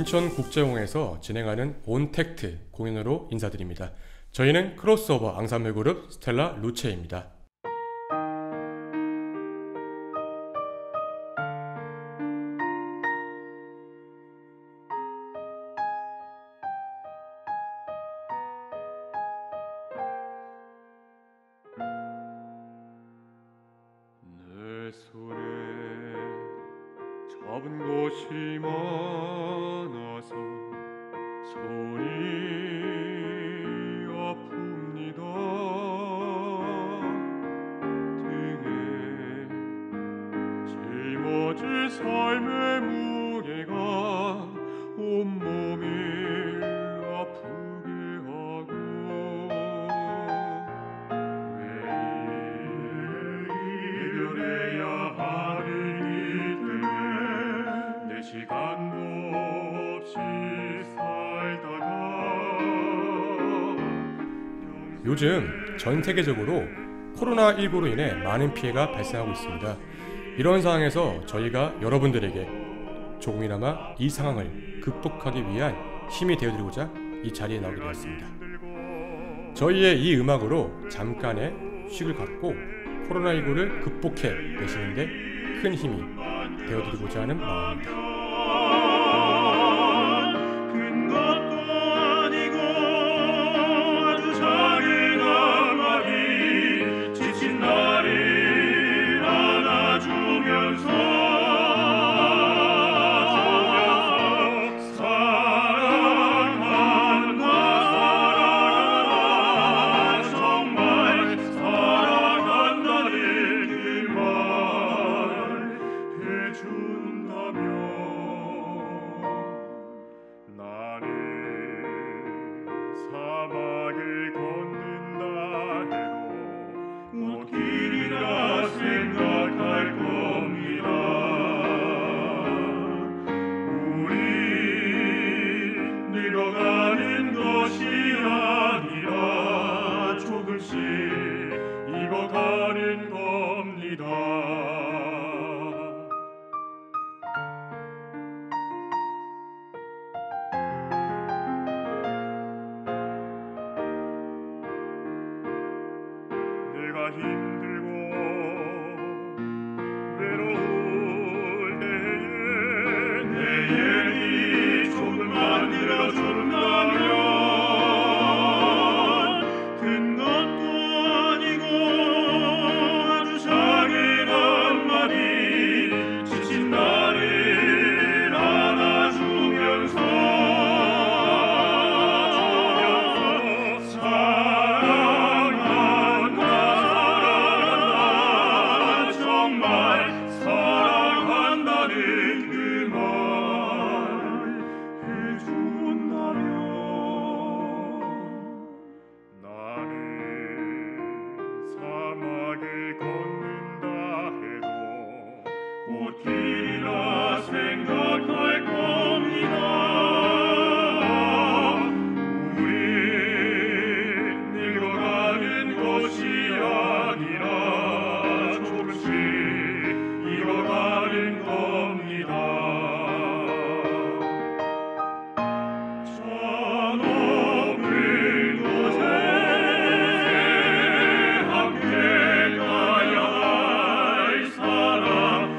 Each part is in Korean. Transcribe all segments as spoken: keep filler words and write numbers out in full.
인천국제공원에서 진행하는 온택트 공연으로 인사드립니다. 저희는 크로스오버 앙상블 그룹 스텔라 루체입니다. 내 손에 잡은 것이 많아서 손이 아픕니다. 등에 짊어질 삶의 무게가 온몸을 아프게 하고 매일 이별해야 하는 일 때문에 내 시간도 없이 살다가 요즘 전 세계적으로 코로나십구로 인해 많은 피해가 발생하고 있습니다. 이런 상황에서 저희가 여러분들에게 조금이나마 이 상황을 극복하기 위한 힘이 되어드리고자 이 자리에 나오게 되었습니다. 저희의 이 음악으로 잠깐의 휴식을 갖고 코로나십구를 극복해 내시는데 큰 힘이 되어드리고자 하는 마음입니다. 큰 것도 아니고 아주 작은 한마디 지친 나를 안아주면서 사랑한다 사랑한다 정말 사랑한다는 그 말 해준다면 나는 사막을 걷는다 해도 꽃길이라 생각할 겁니다. 우리 늙어가는 것이 아니라 조금씩 익어가는 겁니다. 내가 힘들고 외로울 때에 내 얘기 조금만 들어준다면 큰 것도 아니고 아주 작은 한마디 지친 나를 안아주면서 꽃길이라 생각할 겁니다. 우리 늙어가는 것이 아니라 조금씩 익어가는 겁니다. 저 높은 곳에 함께 가야 할 사람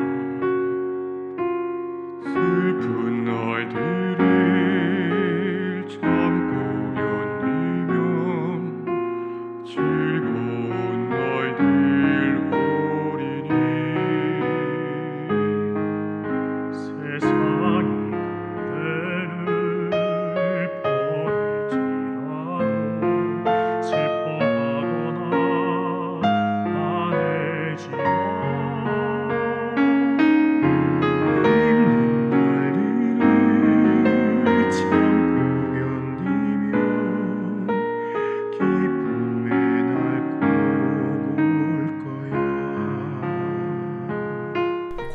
슬픈 날들을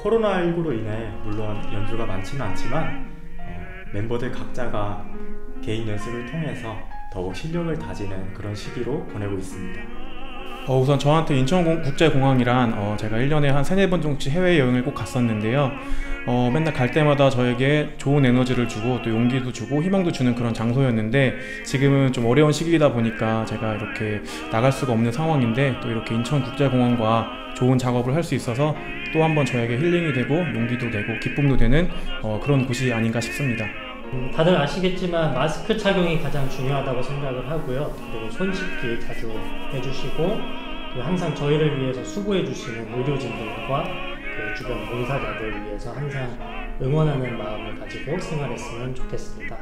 코로나십구로 인해 물론 연주가 많지는 않지만 어, 멤버들 각자가 개인 연습을 통해서 더욱 실력을 다지는 그런 시기로 보내고 있습니다. 어, 우선 저한테 인천국제공항이란 어, 제가 일 년에 한 세네 번 정도씩 해외여행을 꼭 갔었는데요. 어, 맨날 갈 때마다 저에게 좋은 에너지를 주고 또 용기도 주고 희망도 주는 그런 장소였는데, 지금은 좀 어려운 시기이다 보니까 제가 이렇게 나갈 수가 없는 상황인데, 또 이렇게 인천국제공항과 좋은 작업을 할 수 있어서 또 한 번 저에게 힐링이 되고 용기도 되고 기쁨도 되는 어, 그런 곳이 아닌가 싶습니다. 음, 다들 아시겠지만 마스크 착용이 가장 중요하다고 생각을 하고요. 그리고 손 씻기 자주 해주시고, 그리고 항상 저희를 위해서 수고해 주시는 의료진들과 그 주변 봉사자들 위해서 항상 응원하는 마음을 가지고 생활했으면 좋겠습니다.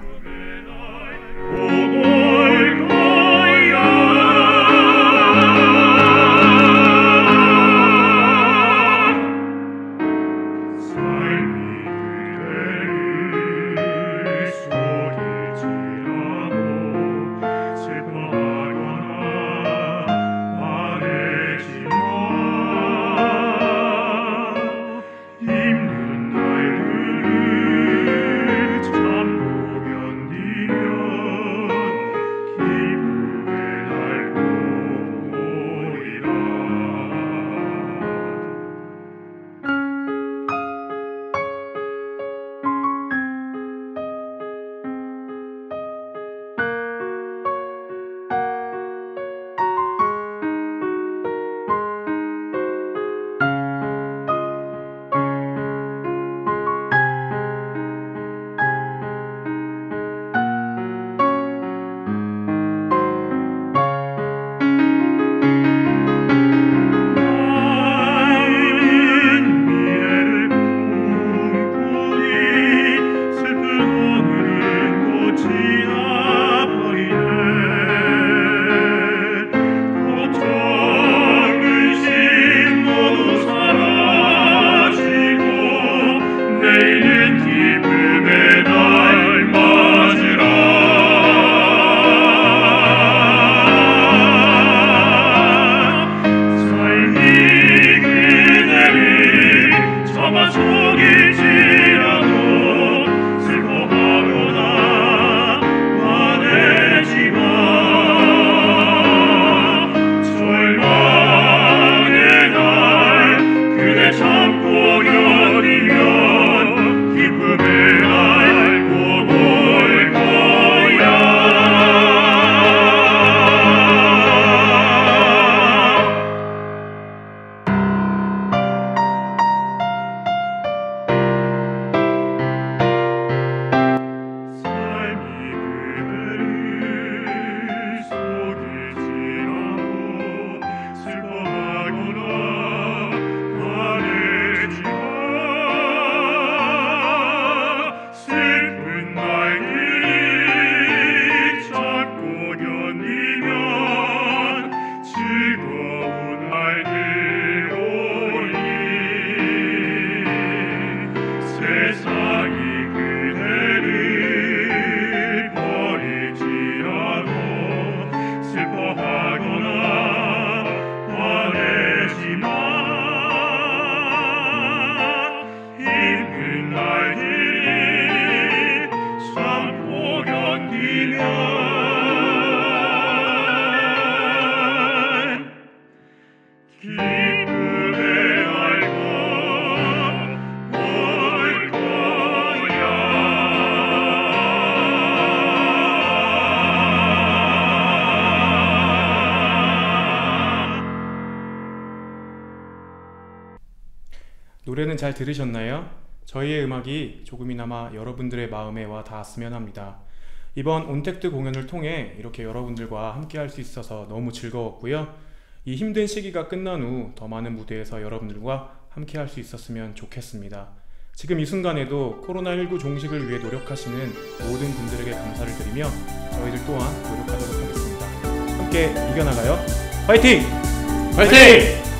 올 거야. 삶이 그대를 속일지라도 슬퍼하거나 화내지 마. 힘든 날들을 참고 견디면 기쁨의 날 오리라. 나는 미래를 꿈꾸니 슬픈 오늘은 꽃이 나버리네. 걱정 근심 모두 사라지고 내일은 기쁨의 날 맞으라. 삶이 그대를 참아 속일지라도 슬퍼하거나 화내지 마. 절망의 날 그대 참고 견디면 기쁨의 날 곧 올 거야. 삶이 그대를 속일지라도 슬퍼하거나 화내지 마. 슬픈 날들이 참고 견디면 즐거운 날들 오리. 세상이 그대를 버릴지라도 슬퍼하거나 화내지 마. 힘든 날들이 참고 견디면 기쁨의 날과 올 거야. 노래는 잘 들으셨나요? 저희의 음악이 조금이나마 여러분들의 마음에 와 닿았으면 합니다. 이번 온택트 공연을 통해 이렇게 여러분들과 함께 할 수 있어서 너무 즐거웠고요. 이 힘든 시기가 끝난 후 더 많은 무대에서 여러분들과 함께 할 수 있었으면 좋겠습니다. 지금 이 순간에도 코로나십구 종식을 위해 노력하시는 모든 분들에게 감사를 드리며 저희들 또한 노력하도록 하겠습니다. 함께 이겨나가요. 화이팅! 화이팅!